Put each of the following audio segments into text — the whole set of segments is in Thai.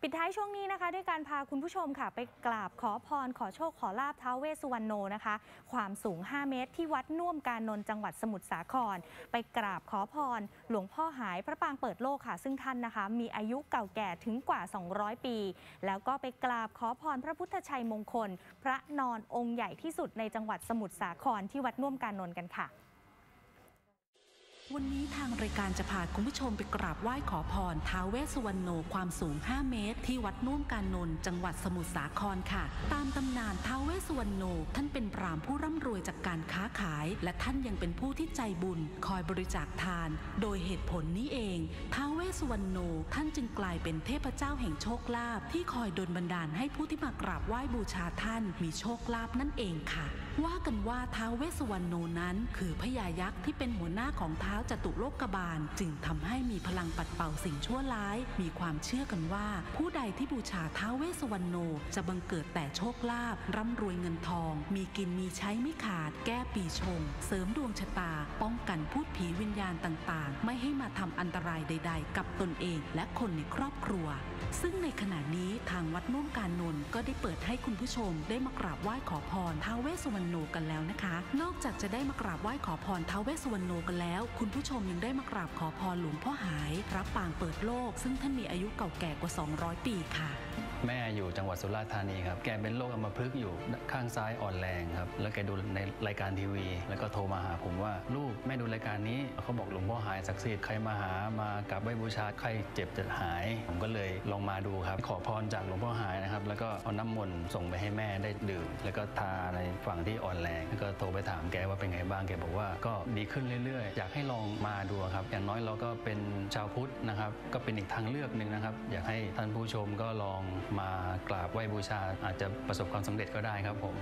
ปิดท้ายช่วงนี้นะคะด้วยการพาคุณผู้ชมค่ะไปกราบขอพรขอโชคขอลาภท้าวเวสสุวรรณโนนะคะความสูง5 เมตรที่วัดน่วมกานนท์จังหวัดสมุทรสาครไปกราบขอพรหลวงพ่อหายพระปางเปิดโลกค่ะซึ่งท่านนะคะมีอายุเก่าแก่ถึงกว่า200 ปีแล้วก็ไปกราบขอพรพระพุทธชัยมงคลพระนอนองค์ใหญ่ที่สุดในจังหวัดสมุทรสาครที่วัดน่วมกานนท์กันค่ะวันนี้ทางรายการจะพาคุณผู้ชมไปกราบไหว้ขอพรท้าวเวสสุวรรณโนความสูง5 เมตรที่วัดน่วมกานนท์จังหวัดสมุทรสาครค่ะตามตำนานท้าวเวสสุวรรณโนท่านเป็นพราหมณ์ผู้ร่ำรวยจากการค้าขายและท่านยังเป็นผู้ที่ใจบุญคอยบริจาคทานโดยเหตุผลนี้เองท้าวเวสสุวรรณโนท่านจึงกลายเป็นเทพเจ้าแห่งโชคลาภที่คอยดลบันดาลให้ผู้ที่มากราบไหว้บูชาท่านมีโชคลาภนั่นเองค่ะว่ากันว่าท้าวเวสสุวรรณโนนั้นคือพญายักษ์ที่เป็นหัวหน้าของท้าวจตุโลกบาลจึงทำให้มีพลังปัดเป่าสิ่งชั่วร้ายมีความเชื่อกันว่าผู้ใดที่บูชาท้าวเวสสุวรรณโนจะบังเกิดแต่โชคลาภร่ำรวยเงินทองมีกินมีใช้ไม่ขาดแก้ปีชงเสริมดวงชะตาป้องกันพูดผีวิญญาณต่างๆไม่ให้มาทำอันตรายใดๆกับตนเองและคนในครอบครัวซึ่งในขณะนี้ทางวัดน่วมกานนท์ก็ได้เปิดให้คุณผู้ชมได้มากราบไหว้ขอพรท้าวเวสสุวรรณโนกันแล้วนะคะนอกจากจะได้มากราบไหว้ขอพรท้าวเวสสุวรรณโนกันแล้วคุณผู้ชมยังได้มากราบขอพรหลวงพ่อหายพระปางเปิดโลกซึ่งท่านมีอายุเก่าแก่กว่า200 ปีค่ะแม่อยู่จังหวัดสุราษฎร์ธานีครับแกเป็นโรคอัมพฤกษ์อยู่ข้างซ้ายอ่อนแรงครับแล้วแกดูในรายการทีวีแล้วก็โทรมาหาผมว่าลูกแม่ดูรายการนี้เขาบอกหลวงพ่อหายศักดิ์สิทธิ์ใครมาหามากราบไหว้บูชาใครเจ็บจะหายผมก็เลยลองมาดูครับขอพรจากหลวงพ่อหายนะครับแล้วก็เอาน้ำมนต์ส่งไปให้แม่ได้ดื่มแล้วก็ทาในฝั่งที่อ่อนแรงแล้วก็โทรไปถามแกว่าเป็นไงบ้างแกบอกว่าก็ดีขึ้นเรื่อยๆอยากให้ลองมาดูครับอย่างน้อยเราก็เป็นชาวพุทธนะครับก็เป็นอีกทางเลือกหนึ่งนะครับอยากให้ท่านผู้ชมก็ลองมากราบไหว้บูชาอาจจะประสบความสำเร็จก็ได้ครับผม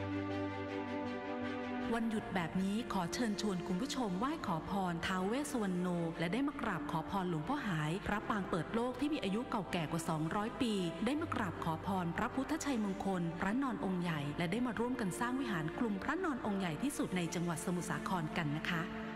วันหยุดแบบนี้ขอเชิญชวนคุณผู้ชมไหว้ขอพรท้าวเวสสุวรรณโนและได้มากราบขอพรหลวงพ่อหายพระปางเปิดโลกที่มีอายุเก่าแก่กว่า200 ปีได้มากราบขอพรพระพุทธชัยมงคลพระนอนองค์ใหญ่และได้มาร่วมกันสร้างวิหารกลุ่มพระนอนองค์ใหญ่ที่สุดในจังหวัดสมุทรสาครกันนะคะ